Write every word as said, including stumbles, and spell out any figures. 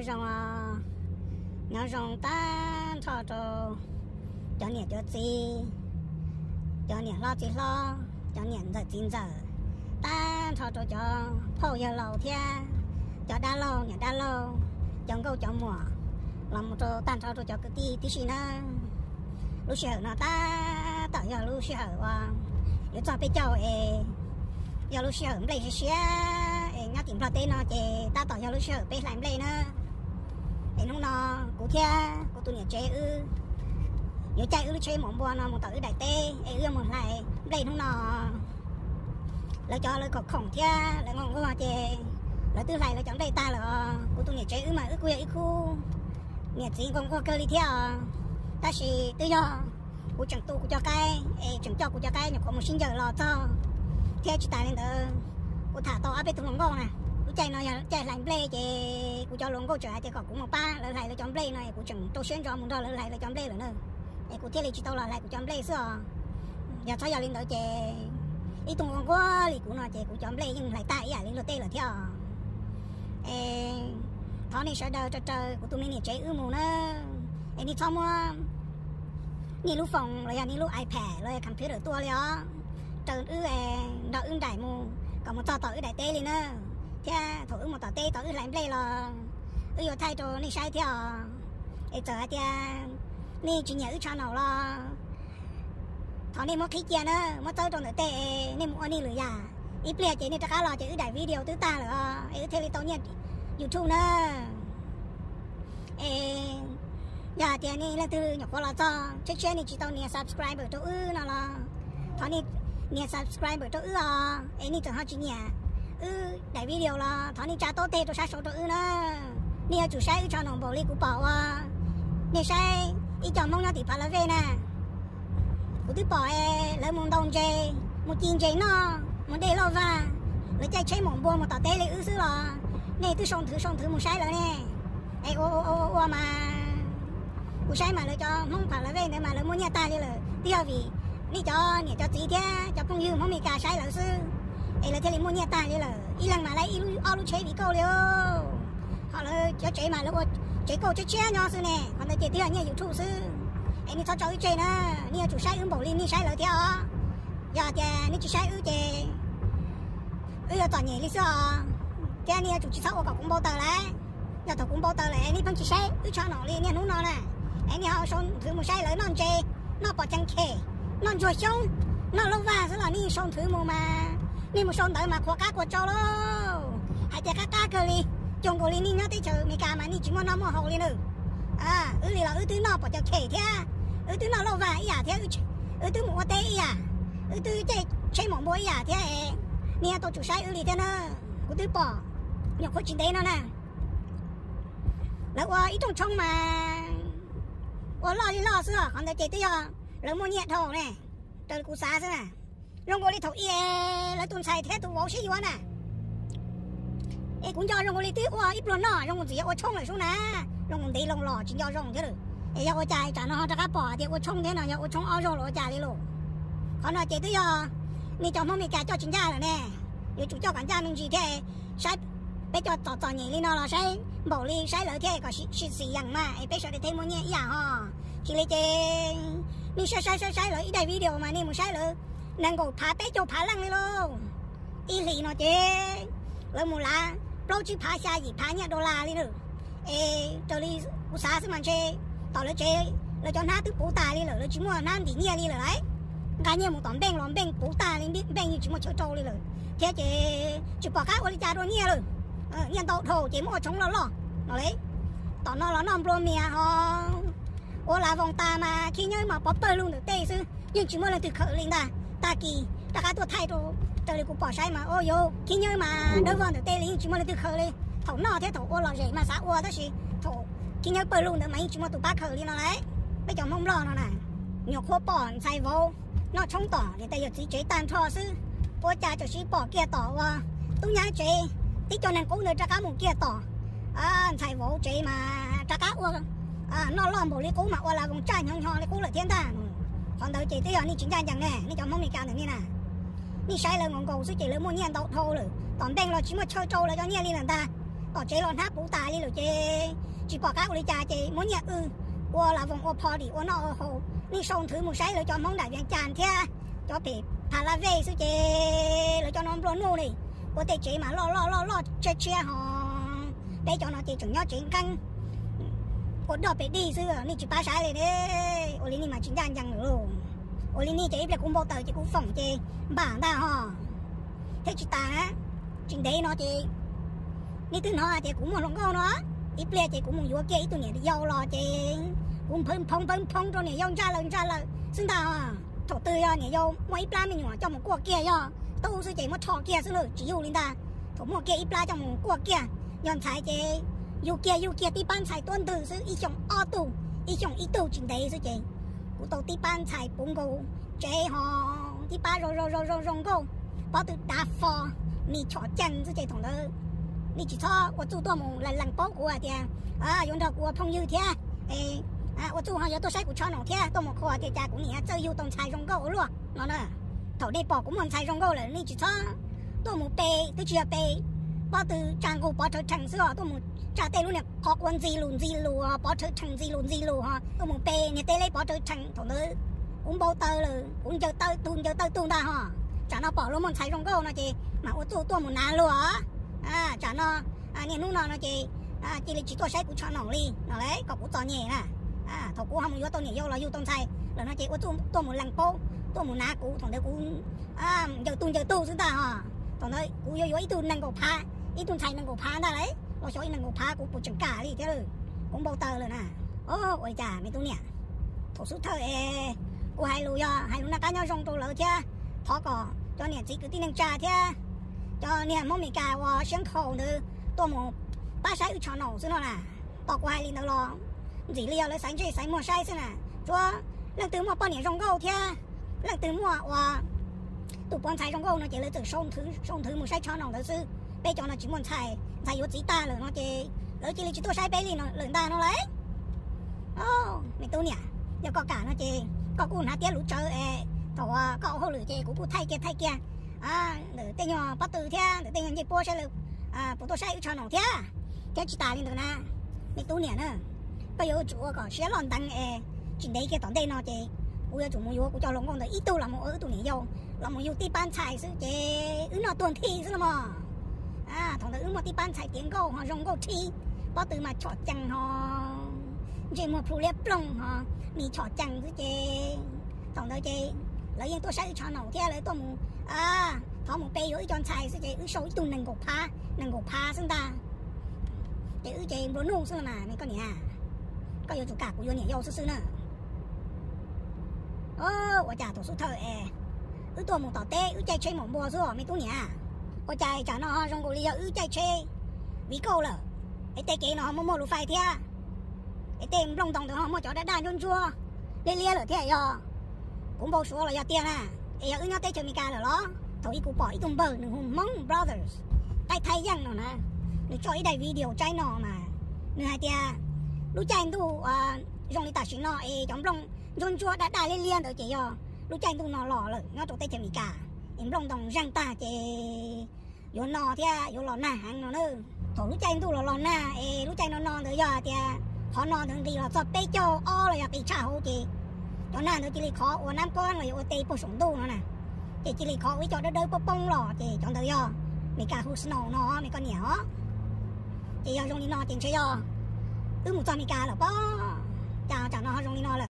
rong nó rong ta cho cho cho nhẹ cho gì cho nhẹ lo gì lo cho nhẹ giờ chín giờ ta cho cho cho phô giờ lâu thia cho đa lâu nhẹ đa lâu chẳng câu cho mùa làm một chỗ tan cho cho cái tí tí xí nó lúc xưa nó ta tạo giờ lúc xưa và giờ cho bây giờ giờ lúc xưa hôm nay xí nhắc tìm tên nó chỉ ta tạo giờ lúc xưa bây làm đây nữa để nó nó cụ thia cụ tụi nhà chơi ư giờ chơi ư chơi mỏng bùa nó một tờ đại tê ư một lại đây nó nó lại cho lại cọc khổng thia lại ngon quá chơi lại từ lại lại chọn đây ta là cụ tụi nhà chơi ư mà ư quê ư khu nhà chỉ còn có cơ đi theo ta chỉ tự do cụ chẳng tu cụ cho cái chẳng cho cụ cho cái nhập có một sinh giờ lo cho theo chỉ tài lên đó cụ thả to áp bên tụi lồng gò nè cụ chạy nó chạy lạnh play thì cụ cho lồng gò trở lại thì còn cũng một ba lại lại là chọn play này cụ chẳng tô xuyên cho một đôi lại lại là chọn play nữa để cụ theo lại chỉ tao là lại cụ chọn play xưa giờ thay giờ lên đó chạy ít tụi lồng gò thì cụ nói chạy cụ chọn play nhưng lại tại à lên lượt tê là theo thọ này sợ đời trời trời của tụi mình chạy ư mù nữa em đi thong mua ni lúc phòng rồi ni lúc iPad rồi computer tua liền trời ư đợi ư đại mù còn một tờ tờ ư đại tê liền nữa thế thổi ư một tờ tê tờ ư lại play là ư vô thay rồi ni sai theo em chờ thì ni chỉ nhớ ư channel là thọ này mất khí kia nữa mất tới trong tê ni mua ni lười à ít play chỉ ni tất cả là chỉ ư đại video tứ ta rồi ư theo đi tao nhớ YouTube nữa, giờ thì anh là từ nhỏ qua là cho, chắc chắn thì chỉ tao nhớ subscriber tôi ư nào là, thằng này nhớ subscriber tôi ư à, anh này tưởng họ chỉ nhớ, ư đại video là thằng này trả tốt tệ tôi sai số tôi ư nữa, nhớ chủ sai ư cho nó bảo lý của bảo à, nhớ sai, ít chọn mong nhau thì phải là về nè, của tôi bảo lấy một đồng chơi, một tiền chơi nó, một đề lo va, lấy chạy chơi mỏng bùa một tờ tê lấy ư xứ là nè tôi xong thử xong thử một sai rồi nè ai ô ô ô mà một sai mà lấy cho không phải là về để mà lấy mua nhà ta đi là tiêu vì đi cho nhà cho tí thế cho công yêu mong mình cả sai là sư ai là thế lấy mua nhà ta đi là ý lần mà lấy ý ao lúc chơi bị câu liêu họ là cho chơi mà lúc chơi câu chơi chơi nhau sư nè còn là chơi tiêu nhà YouTube sư ai đi cho chơi chơi nữa nhà chủ sai ứng bổ lên đi sai là theo giờ thì đi chủ sai ư chơi ư là toàn nhảy đi sao cái này chủ chỉ sáu cũng bao tờ lại, giờ tôi cũng bao tờ lại, anh ấy phân chỉ sai, cứ cho nó liền nha, nó nó nè, anh ấy họ xong thử một sai lấy non chê, nó bỏ chân khề, non rồi xong, nó lâu vào sẽ là đi xong thử một mà, đi một xong tới mà khoa cá của cho lo, hãy cho cá cá cơ đi, chồng của đi nhớ tới chờ mấy cá mà đi chỉ muốn nó mua hậu đi nữa, à, ứ là ứ tứ nó bỏ chân khề thế, ứ tứ nó lâu vào ý à thế, ứ tứ một tê ý à, ứ tứ chơi chơi mỏng bôi ý à thế, nè tôi chủ sai ứ đi thế nữa, của tứ bỏ nhiều có chuyện đấy nó nè là qua ít trong trong mà qua lo đi lo xưa còn để chơi tới giờ là mua nhẹ thầu nè trời cú xa xưa nè rong qua đi thầu ie là tuần xài thế tụ bố xí quá nè ê cũng cho rong qua đi tiếp qua ít luôn nó rong còn gì qua冲lại xuống nè rong còn đi lông lò chỉ cho rong thế rồi ê qua chạy trả nó cho cá bỏ thì qua冲thế nào qua冲ao rong rồi chạy đi luôn còn là chơi tới giờ ni cho mong mình cả cho chính gia rồi nè nếu chủ cho quản gia mình gì thế sai bây giờ tỏ tỏ nhỉ nó là sai bảo li sai lợi thế có sự sự gì rằng mà bây giờ để thấy một nhẹ ý à ha chỉ lấy chơi ni sai sai sai sai lợi đại video mà ni một sai lợi năng够爬bây giờ爬lăng đi luôn ý lý nó chơi lợi một là đâu chỉ爬下gì爬nhẹ đô la đi nữa ê tôi đi u sa sẽ mà chơi tỏ lợi chơi lợi cho nó từ bố ta đi lợi chỉ mua nó đi nhẹ đi lợi đấy cái nhẹ một tấm beng lon beng bố ta lên biết beng chỉ mua chơi trâu đi lợi thế chứ chỉ bỏ cá qua đi cha đôi nhẹ rồi nhận tàu thầu chỉ mua chống nó lo nó lấy tao nó là nó pro mía họ ô là vòng ta mà khi nhớ mà bóp tơi luôn được tê sư nhưng chỉ mua là từ khởi lên ta ta kỳ ta cá tôi thay đồ trời cũng bỏ sai mà ô vô khi nhớ mà đâu vào được tê lên chỉ mua là từ khởi lên thầu nó thế thầu ô là gì mà xã ô đó gì thầu khi nhớ bơi luôn được mấy chỉ mua tụ ba khởi lên nó lấy bây giờ mong lo nó này nhiều khô bỏ xài vô nó chống tỏ thì tay giờ chỉ chế tan cho sư bố cha cho sĩ bỏ kia tỏ qua tôi nhớ chế tí cho nên cũng nơi tra cá một kia tỏ à thầy vô chế mà tra cá uo à nó lo bộ lý cũ mà uo là vùng trai nhon nhon lý cũ là thiên ta còn đợi chị tí giờ đi chính ra chẳng nè đi cho mong đi cao được như nè đi sai lời ngon cầu số chỉ lời mua nhện đậu thô rồi toàn đen là chỉ mà chơi trâu là cho nhện đi làm ta có chế lon hát bố tài đi rồi chế chỉ bỏ cá của đi cha chế muốn nhà ư qua là vòng ô phò đi qua nó hồ ni sông thứ một sấy rồi cho mong đại viên tràn thế cho bị thà là về sự chế rồi cho nó luôn nô này có thể chế mà lo lo lo lo chế chế họ để cho nó chế chừng nhớ chuyện căng có đợt bị đi xưa ni chỉ ba sấy này đấy ô ni mà chính đàn chẳng nữa ô ni chế là cũng bao tờ chế cũng phỏng chế bảng ta họ thế chị ta á chính đấy nó chế ni từ nó chế cũng một lòng câu nó ít lệ chế cũng một vô kia ít tụi nhỉ dâu lo chế cũng phun phun phun phun cho nhỉ dâu ra lần ra lần xin ta à thổ tư à nhỉ dâu mua ít lá mình nhỏ trong một quả kia do tu sư chế một thọ kia xin rồi chỉ dâu lên ta thổ một kia ít lá trong một quả kia nhon thái chế yêu kia yêu kia tí ban xài tuân từ sư ít trong o tu ít trong ít tu chính đấy sư chế của tôi tí ban xài bốn câu chế họ tí ba rồi rồi rồi rồi rồi câu bao từ đá phò ni chọ chân sư chế thằng đó ni chỉ cho我做多么来冷包过的啊用到过朋友贴诶啊我做好有多晒过穿农贴多么可的家公你这有动菜中够了喏呢头那包公们菜中够了你只穿多么背都只要背包từ trang go bao thời thành xưa tôi một trả tiền luôn nè có quân gì luôn gì luôn bao thời thành gì luôn gì luôn ha tôi một pe nè tê lấy bao thời thành thằng đó cũng bao tơ rồi cũng chờ tơ tuôn chờ tơ tuôn ta ha trả nó bỏ luôn mình xài trong câu nó chị mà tôi tôi tôi một ná luôn á à trả nó à nè lúc nào nó chị à chị lấy chỉ tôi xài của cho nó đi nó đấy có của to nhẹ nè à thầu của không có tôi nhẹ vô là vô tôi xài rồi nó chị tôi tôi một lần po tôi một ná của thằng đó cũng à giờ tuôn giờ tu chúng ta ha thằng đó cũng vô vô ít tuôn năng cầu pha ít tuôn xài năng cầu pha ra đấy nó cho ít năng cầu pha của của chẳng cả đi thế rồi cũng bao tơ rồi nè ô ôi chà mấy tôi nè thầu số thợ của hai lùi à hai lùi là cá nhau rong tôi lỡ chứ thọ cỏ cho nè chỉ cứ tin năng trà thế cho nè mong mình cà vào sáng khẩu nữa tôi một ba sai cho nổ xí nó nè tọt qua hai liền đâu lo chỉ liều lấy sánh chơi sánh mua sai xí nè cho lần từ mua bao nhiêu rong câu thế lần từ mua và tụ bọn xài rong câu nó chỉ lấy từ sông thứ sông thứ một sai cho nổ đó xí bây giờ nó chỉ muốn xài xài vô chỉ ta rồi nó chỉ lấy chỉ lấy chỉ tôi sai bây liền nó lần ta nó lấy ô mình tôi nè giờ có cả nó chỉ có cuốn hạt tía lũ chơi thầu có hồ lửa chơi của cụ thay kia thay kia à để tên nhỏ bắt từ thế để tên nhỏ nhịp bố sẽ là à bố tôi sẽ cho nó thế cái chỉ ta lên được na mình tu niệm nữa bây giờ chủ có sẽ lon đăng ê chuyện đấy cái tận đây nó chơi bây giờ chủ mua của cho lồng con được ít tu là một ở tu niệm vô là một yêu tí ban xài sự chơi ứng nó tuần thi chứ mà à thằng đó ứng một tí ban xài tiếng câu họ rong câu thi bắt từ mà chọt chẳng họ chơi một phụ lép lông họ mình chọt chẳng chứ chơi thằng đó chơi lấy những tôi sẽ cho nó thế lấy tôi một à thọ một cây ở trong xài sẽ chơi ở sâu tu nâng gục phá nâng gục phá xưng ta chơi ở chơi muốn nung xưng mà mình có nhỉ có yêu chủ cả của yêu nhỉ yêu xứ xứ nữa ô tôi trả tổ số thợ ở tôi một tỏ tê ở chơi chơi một mùa rồi mình tu nhỉ tôi chạy trả nó trong cổ lý ở chơi chơi vì câu là cái tê kế nó không mua lúa phai thế cái tên lông đồng được không mua cho đã đàn chôn chua lên lia ở thế rồi cũng bao số là do tiền à giờ ứng nhau tới chơi mica rồi đó thôi cũng bỏ ít tung bờ đừng hùng mong brothers tay thay dân rồi nè để cho ít đại video trái nọ mà nửa hai tia lúc chạy tu dùng đi tả chuyện nọ trong lông chôn chua đã đài lên liên rồi chị rồi lúc chạy tu nọ lò rồi nó tụi tay chơi mica em lông đồng răng ta chị vô nọ thế vô lò nà hàng nó nữa thôi lúc chạy tu lò lò nà lúc chạy nó nọ rồi giờ tia họ nọ thường đi là sập bê châu o là bị trả hô chị cho nên nó chỉ lấy khó ở nam con rồi ở tây po sống tu nó nè thì chỉ lấy khó với cho nó đỡ po bông lò thì chọn tới do mình cả hút snow nó mình con nhỏ thì giờ dùng đi nó tiền chơi do cứ một trăm mình cả là bao